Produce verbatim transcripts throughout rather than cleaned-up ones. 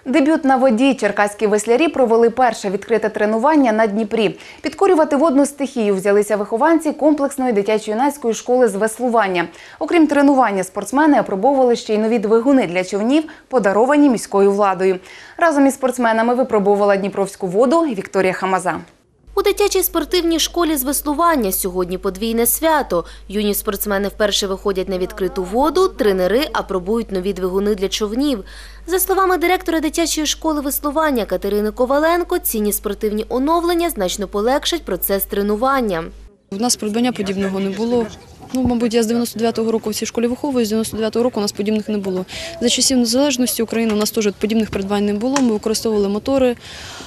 Дебют на воді. Черкаські веслярі провели перше відкрите тренування на Дніпрі. Підкорювати водну стихію взялися вихованці комплексної дитячо-юнацької школи з веслування. Окрім тренування, спортсмени апробовували ще й нові двигуни для човнів, подаровані міською владою. Разом із спортсменами випробовувала Дніпровську воду Вікторія Хамаза. У дитячій спортивній школі з веслування сьогодні подвійне свято. Юні спортсмени вперше виходять на відкриту воду, тренери апробують нові двигуни для човнів. За словами директора дитячої школи веслування Катерини Коваленко, цінні спортивні оновлення значно полегшать процес тренування. У нас придбання подібного не було. Ну, мабуть, я з дев'яносто дев'ятого року в цій школі виховую, з дев'яносто дев'ятого року у нас подібних не було. За часів незалежності України у нас теж подібних придбань не було. Ми використовували мотори.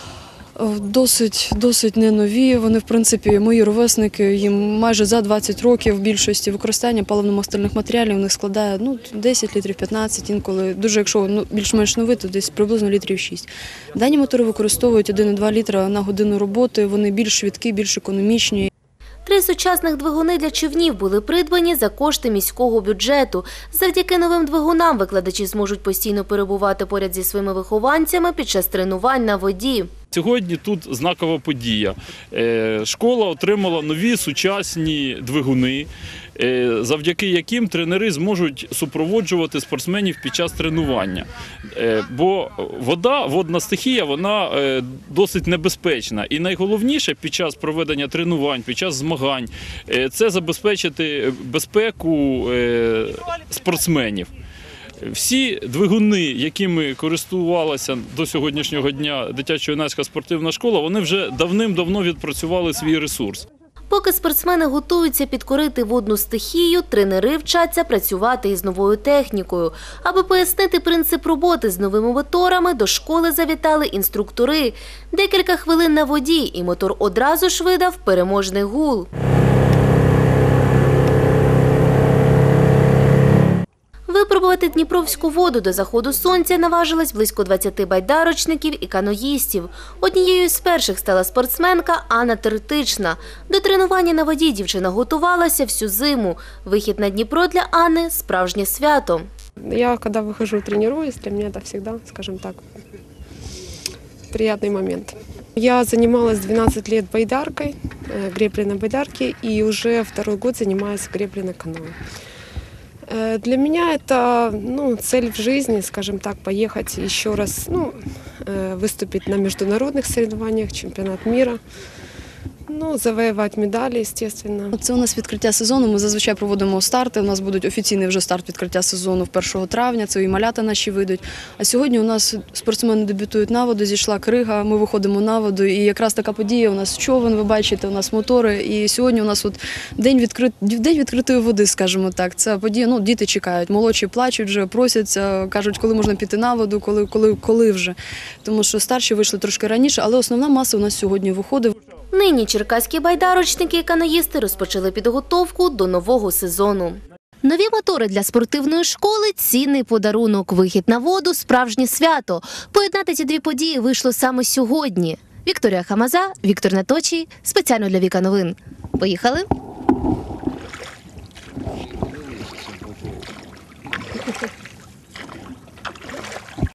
Досить, досить не нові. Вони, в принципі, мої ровесники, їм майже за двадцять років в більшості використання паливно-мастильних матеріалів у них складає ну, десять літрів, п'ятнадцять, інколи. Дуже, якщо ну, більш-менш новий, то десь приблизно літрів шість. Дані мотори використовують один і два літра на годину роботи, вони більш швидкі, більш економічні. Три сучасних двигуни для човнів були придбані за кошти міського бюджету. Завдяки новим двигунам викладачі зможуть постійно перебувати поряд зі своїми вихованцями під час тренувань на воді. Сьогодні тут знакова подія. Школа отримала нові сучасні двигуни, завдяки яким тренери зможуть супроводжувати спортсменів під час тренування. Бо вода, водна стихія, вона досить небезпечна. І найголовніше під час проведення тренувань, під час змагань – це забезпечити безпеку спортсменів. Всі двигуни, якими користувалася до сьогоднішнього дня дитячо-юнацька спортивна школа, вони вже давним-давно відпрацювали свій ресурс. Поки спортсмени готуються підкорити водну стихію, тренери вчаться працювати із новою технікою. Аби пояснити принцип роботи з новими моторами, до школи завітали інструктори. Декілька хвилин на воді, і мотор одразу ж видав переможний гул. Випробувати Дніпровську воду до заходу сонця наважилось близько двадцяти байдарочників і каноїстів. Однією з перших стала спортсменка Анна Тертична. До тренування на воді дівчина готувалася всю зиму. Вихід на Дніпро для Анни – справжнє свято. Я, коли виходжу, тренуюсь, для мене це завжди, скажімо так, приємний момент. Я занималась двенадцать лет байдаркой, греблей на байдарке, и уже второй год занимаюсь греблей на каноэ. Для меня это ну, цель в жизни, скажем так, поехать еще раз ну, выступить на международных соревнованиях, чемпионат мира. Ну, завоювати медалі, звісно. Це у нас відкриття сезону, ми зазвичай проводимо старти, у нас буде офіційний вже старт відкриття сезону першого травня, це і малята наші вийдуть. А сьогодні у нас спортсмени дебютують на воду, зійшла крига, ми виходимо на воду, і якраз така подія, у нас човен, ви бачите, у нас мотори, і сьогодні у нас от день, відкрит... день відкритої води, скажімо так. Це подія, ну, діти чекають, молодші плачуть вже, просяться, кажуть, коли можна піти на воду, коли, коли, коли вже. Тому що старші вийшли трошки раніше, але основна маса у нас сьогодні виходить. Нині черкаські байдарочники і каноїсти розпочали підготовку до нового сезону. Нові мотори для спортивної школи – цінний подарунок. Вихід на воду – справжнє свято. Поєднати ці дві події вийшло саме сьогодні. Вікторія Хамаза, Віктор Наточій. Спеціально для Віка Новин. Поїхали? Thank you.